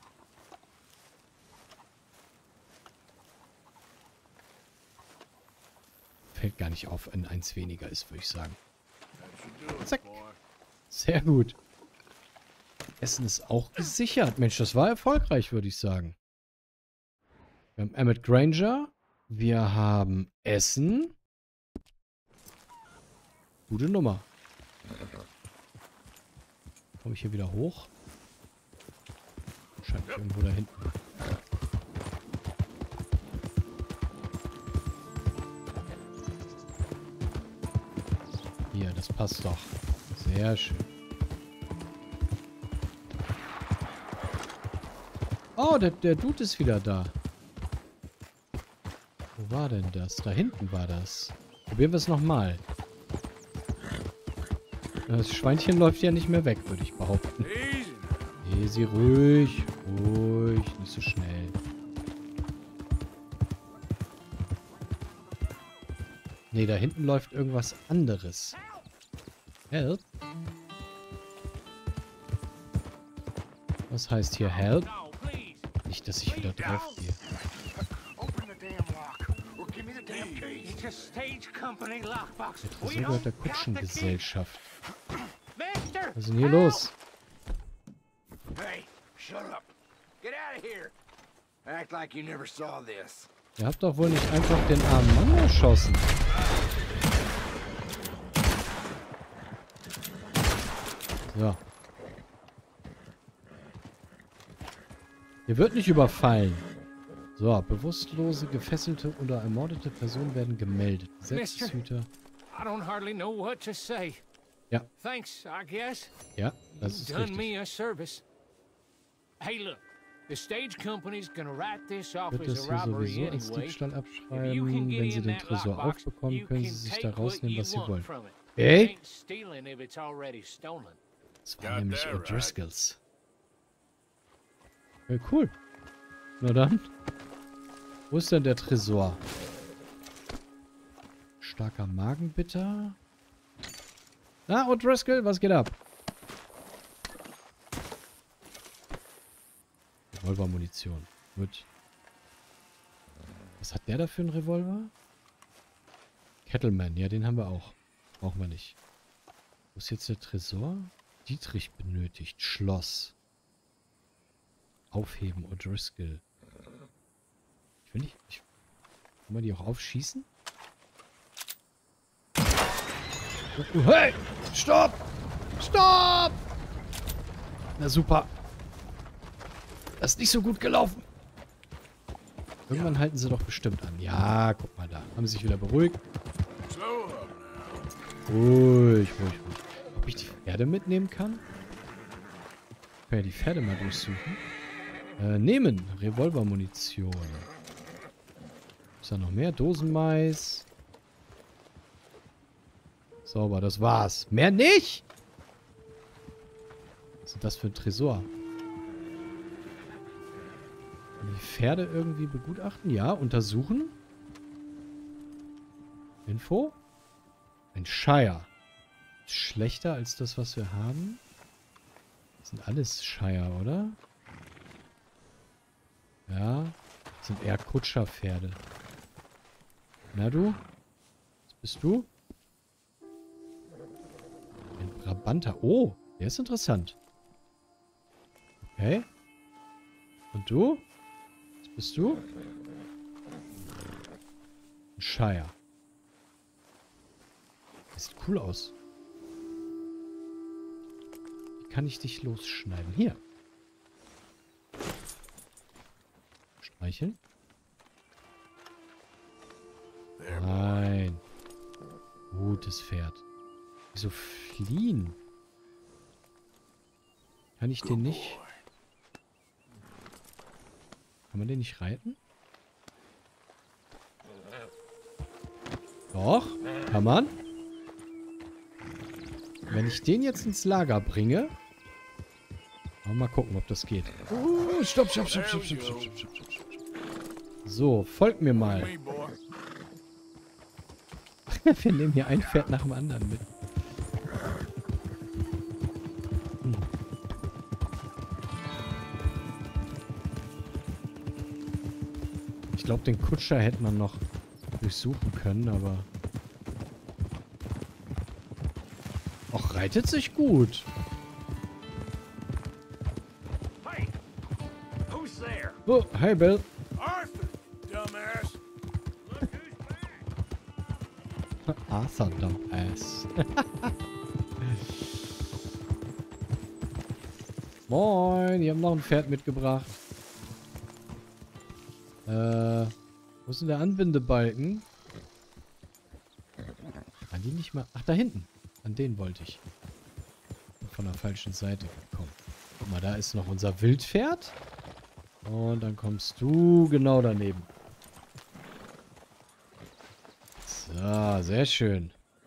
Speaker 1: Fällt gar nicht auf, wenn 1 weniger ist, würde ich sagen. Zack. Sehr gut. Essen ist auch gesichert. Mensch, das war erfolgreich, würde ich sagen. Wir haben Emmett Granger. Wir haben Essen. Gute Nummer. Komme ich hier wieder hoch? Wahrscheinlich irgendwo da hinten. Hier, das passt doch. Sehr schön. Oh, der Dude ist wieder da. Wo war denn das? Da hinten war das. Probieren wir es nochmal. Das Schweinchen läuft ja nicht mehr weg, würde ich behaupten. Easy, ruhig. Ruhig, nicht so schnell. Nee, da hinten läuft irgendwas anderes. Help? Was heißt hier Help?
Speaker 4: No, please.
Speaker 1: Nicht, dass ich wieder drauf gehe.
Speaker 2: Open the damn lock, or give me the damn key.
Speaker 4: It's a stage company lockbox.
Speaker 1: So gehört der Kutschengesellschaft.
Speaker 4: Mister!
Speaker 1: Was ist denn hier los?
Speaker 8: Hey, shut up. Get out of here. Act like you never saw this.
Speaker 1: Ihr habt doch wohl nicht einfach den armen Mann erschossen. So. Hier wird nicht überfallen. So, bewusstlose, gefesselte oder ermordete Personen werden gemeldet. Gesetzeshüter.
Speaker 4: I don't hardly know what to say.
Speaker 1: Ja.
Speaker 4: Thanks, I guess.
Speaker 1: Ja, das ist
Speaker 4: Done
Speaker 1: richtig.
Speaker 4: me a service. Hey, look. The stage company's gonna write this off
Speaker 1: Wird
Speaker 4: as
Speaker 1: das
Speaker 4: a
Speaker 1: hier
Speaker 4: robbery
Speaker 1: sowieso als
Speaker 4: anyway.
Speaker 1: Diebstahl
Speaker 4: If you
Speaker 1: abschreiben.
Speaker 4: can get
Speaker 1: Wenn sie
Speaker 4: in
Speaker 1: den
Speaker 4: that
Speaker 1: Tresor
Speaker 4: lockbox,
Speaker 1: aufbekommen,
Speaker 4: you
Speaker 1: können
Speaker 4: can
Speaker 1: sie sich
Speaker 4: take
Speaker 1: da rausnehmen,
Speaker 4: what
Speaker 1: was
Speaker 4: you
Speaker 1: sie wollen.
Speaker 4: want from it.
Speaker 1: Ey?
Speaker 4: Ain't stealing if it's already stolen.
Speaker 1: Das war nämlich O'Driscolls. Ja, cool. Na dann. Wo ist denn der Tresor? Starker Magenbitter. Na, O'Driscoll, was geht ab? Revolvermunition. Gut. Was hat der da für einen Revolver? Kettleman, ja, den haben wir auch. Brauchen wir nicht. Wo ist jetzt der Tresor? Dietrich benötigt. Schloss. Aufheben, O'Driscoll. Ich will nicht. Kann man die auch aufschießen? Hey! Stopp! Stopp! Na super. Das ist nicht so gut gelaufen. Irgendwann halten sie doch bestimmt an. Ja, guck mal da. Haben sie sich wieder beruhigt.
Speaker 2: Slow up now.
Speaker 1: Ruhig, ruhig, ruhig. Ob ich die Pferde mitnehmen kann? Ich kann ja die Pferde mal durchsuchen. Nehmen. Revolvermunition. Ist da noch mehr? Dosenmais. Sauber, das war's. Mehr nicht! Was ist das für ein Tresor? Kann die Pferde irgendwie begutachten? Ja, untersuchen. Info. Ein Shire. Ist schlechter als das, was wir haben. Das sind alles Shire, oder? Ja. Das sind eher Kutscherpferde. Na du? Was bist du? Ein Brabanter. Oh, der ist interessant. Okay. Und du? Was bist du? Ein Shire. Das sieht cool aus. Wie kann ich dich losschneiden? Hier. Streicheln. Nein. Gutes Pferd. Wieso fliehen? Kann ich den nicht... Kann man den nicht reiten? Doch, kann man. Wenn ich den jetzt ins Lager bringe... Mal gucken, ob das geht. Stopp, stopp, stopp, stopp, stopp, stopp, stopp, stopp, stopp. So, folgt mir mal.
Speaker 2: Me, boy.
Speaker 1: Wir nehmen hier ein Pferd nach dem anderen mit. Ich glaube, den Kutscher hätte man noch durchsuchen können, aber... Och, reitet sich gut.
Speaker 6: Hey! Who's there?
Speaker 1: Oh, hey Bill.
Speaker 2: Arthur, dumbass.
Speaker 1: Arthur, dumbass. Moin, die haben noch ein Pferd mitgebracht. Wo ist denn der Anbindebalken? Waren die nicht mal... Ach, da hinten. An den wollte ich. Bin von der falschen Seite gekommen. Guck mal, da ist noch unser Wildpferd. Und dann kommst du genau daneben. So, sehr schön.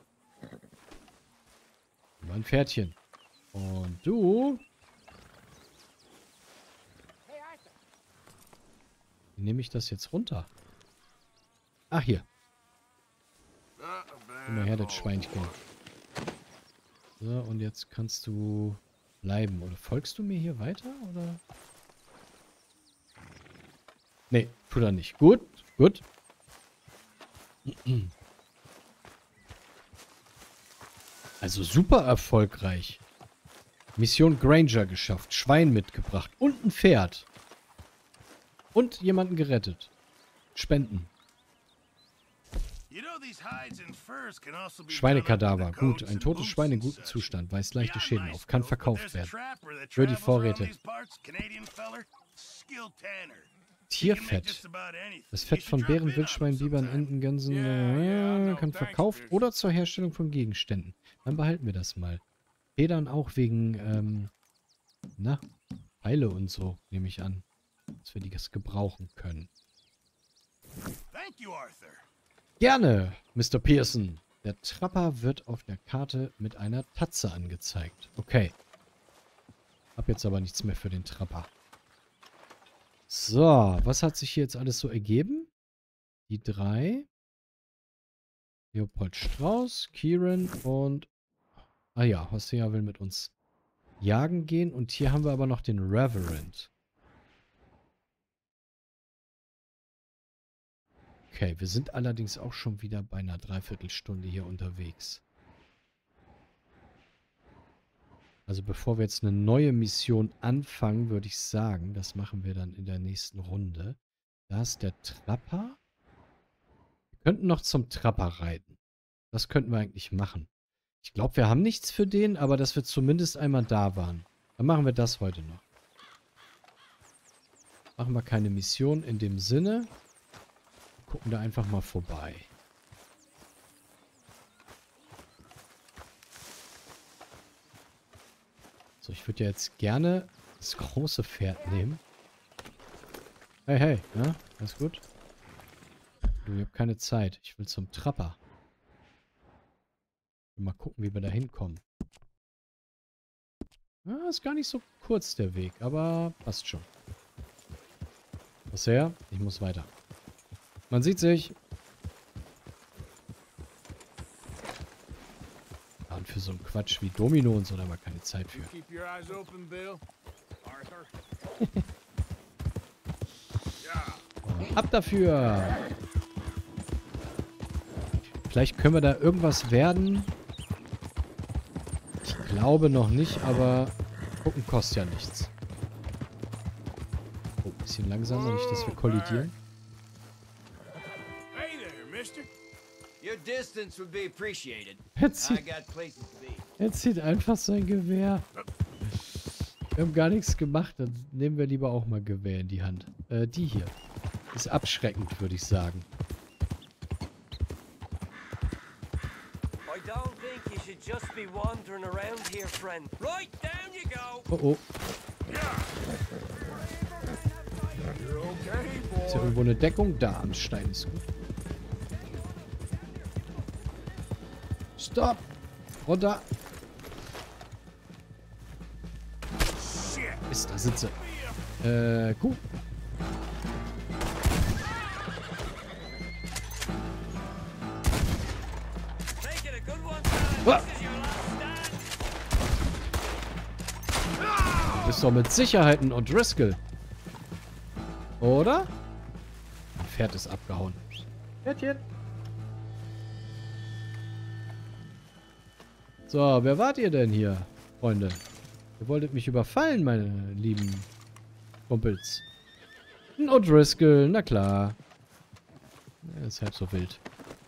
Speaker 1: Mal ein Pferdchen. Und du... Wie nehme ich das jetzt runter? Ach, hier. Komm mal her, das Schweinchen. So, und jetzt kannst du bleiben. Oder folgst du mir hier weiter, oder? Nee, tut er nicht. Gut, gut. Also super erfolgreich. Mission Granger geschafft. Schwein mitgebracht. Und ein Pferd. Und jemanden gerettet. Spenden. Schweinekadaver. Gut. Ein totes Schwein in gutem Zustand. Weist leichte Schäden auf. Kann verkauft werden. Für die Vorräte. Tierfett. Das Fett von Bären, Wildschweinen, Bibern, Enten, Gänsen kann verkauft oder zur Herstellung von Gegenständen. Dann behalten wir das mal. Federn auch wegen, Pfeile und so, nehme ich an. Dass wir die gebrauchen können. Gerne, Mr. Pearson. Der Trapper wird auf der Karte mit einer Tatze angezeigt. Okay. Hab jetzt aber nichts mehr für den Trapper. So, was hat sich hier jetzt alles so ergeben? Die 3. Leopold Strauß, Kieran und... Ah ja, Hosea will mit uns jagen gehen. Und hier haben wir aber noch den Reverend. Okay, wir sind allerdings auch schon wieder bei einer Dreiviertelstunde hier unterwegs. Also bevor wir jetzt eine neue Mission anfangen, würde ich sagen, das machen wir dann in der nächsten Runde. Da ist der Trapper. Wir könnten noch zum Trapper reiten. Das könnten wir eigentlich machen. Ich glaube, wir haben nichts für den, aber dass wir zumindest einmal da waren. Dann machen wir das heute noch. Machen wir keine Mission in dem Sinne. Gucken da einfach mal vorbei. So, ich würde ja jetzt gerne das große Pferd nehmen. Hey, hey, ne? Alles gut? Du, ich habe keine Zeit. Ich will zum Trapper. Mal gucken, wie wir da hinkommen. Ja, ist gar nicht so kurz der Weg, aber passt schon. Was her? Ich muss weiter. Man sieht sich. Ja, und für so einen Quatsch wie Domino und so, da haben wir keine Zeit für. Ab dafür! Vielleicht können wir da irgendwas werden. Ich glaube noch nicht, aber gucken kostet ja nichts. Oh, ein bisschen langsamer, nicht, dass wir kollidieren. Er zieht einfach sein Gewehr. Wir haben gar nichts gemacht, dann nehmen wir lieber auch mal Gewehr in die Hand. Die hier. Ist abschreckend, würde ich sagen. Oh oh. Ist ja irgendwo eine Deckung? Da am Stein ist gut. Stopp! Runter! Mist, da sitze. Kuh. Du bist doch mit Sicherheit ein O'Driscoll. Oder? Ein Pferd ist abgehauen. Pferdchen. So, wer wart ihr denn hier, Freunde? Ihr wolltet mich überfallen, meine lieben Kumpels. Ein O'Driscoll, na klar. Er ist halb so wild.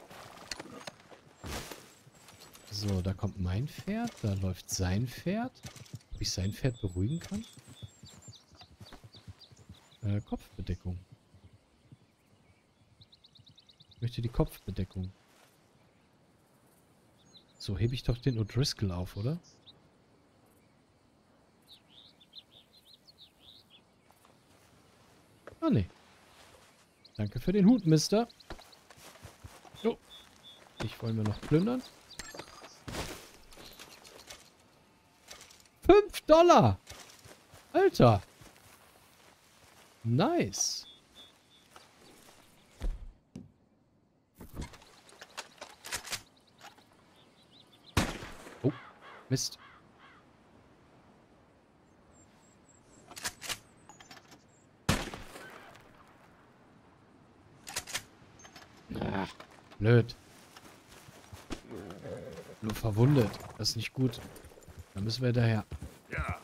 Speaker 1: So, da kommt mein Pferd. Da läuft sein Pferd. Ob ich sein Pferd beruhigen kann? Kopfbedeckung. Ich möchte die Kopfbedeckung. So, hebe ich doch den O'Driscoll auf, oder? Ah, nee. Danke für den Hut, Mister. So. Dich wollen wir noch plündern. $5! Alter. Nice. Mist. Ach, blöd. Nur verwundet. Das ist nicht gut. Da müssen wir daher.
Speaker 7: Ja.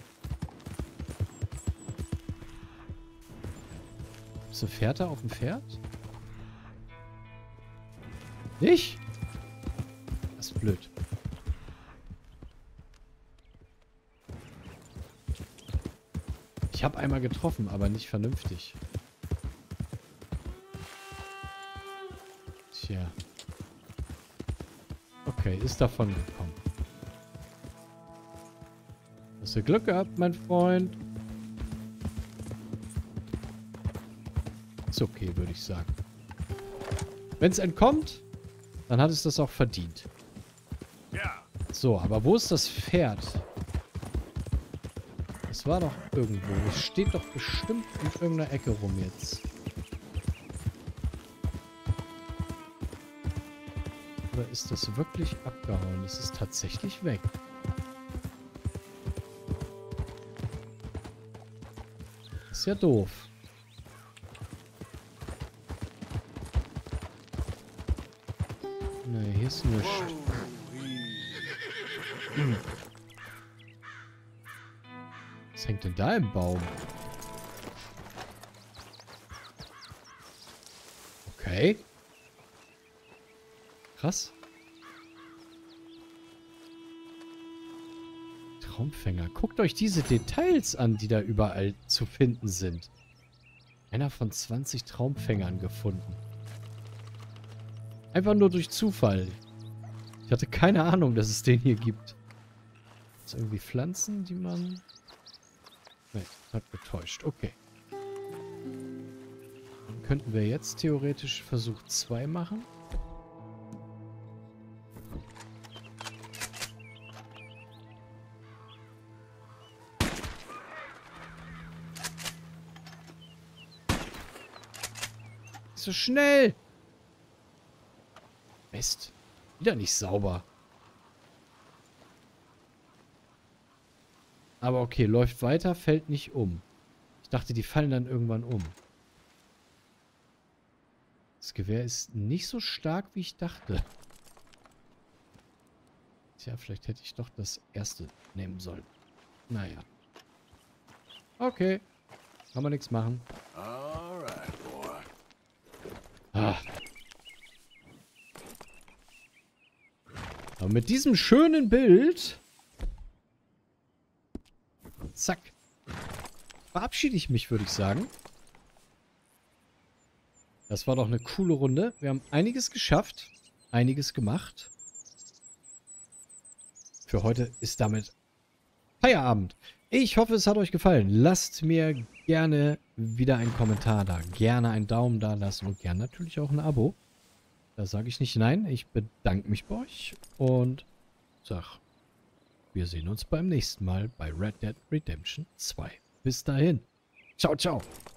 Speaker 1: So, fährt er auf dem Pferd? Nicht? Das ist blöd. Ich habe einmal getroffen, aber nicht vernünftig. Tja. Okay, ist davon gekommen. Hast du Glück gehabt, mein Freund? Ist okay, würde ich sagen. Wenn es entkommt, dann hat es das auch verdient.
Speaker 7: Ja.
Speaker 1: So, aber wo ist das Pferd? Das war doch irgendwo. Es steht doch bestimmt in irgendeiner Ecke rum jetzt. Oder ist das wirklich abgehauen? Es ist tatsächlich weg. Ist ja doof. Ne, hier ist nichts. Was hängt denn da im Baum? Okay. Krass. Traumfänger. Guckt euch diese Details an, die da überall zu finden sind. Einer von 20 Traumfängern gefunden. Einfach nur durch Zufall. Ich hatte keine Ahnung, dass es den hier gibt. Ist irgendwie Pflanzen, die man... Ne, hat getäuscht. Okay. Dann könnten wir jetzt theoretisch Versuch 2 machen. So schnell! Mist. Wieder nicht sauber. Aber okay, läuft weiter, fällt nicht um. Ich dachte, die fallen dann irgendwann um. Das Gewehr ist nicht so stark, wie ich dachte. Tja, vielleicht hätte ich doch das erste nehmen sollen. Naja. Okay. Kann man nichts machen.
Speaker 2: Alright, boy.
Speaker 1: Ah. Aber mit diesem schönen Bild... Zack. Verabschiede ich mich, würde ich sagen. Das war doch eine coole Runde. Wir haben einiges geschafft. Einiges gemacht. Für heute ist damit Feierabend. Ich hoffe, es hat euch gefallen. Lasst mir gerne wieder einen Kommentar da. Gerne einen Daumen da lassen und gerne natürlich auch ein Abo. Da sage ich nicht nein. Ich bedanke mich bei euch und sag, wir sehen uns beim nächsten Mal bei Red Dead Redemption 2. Bis dahin. Ciao, ciao.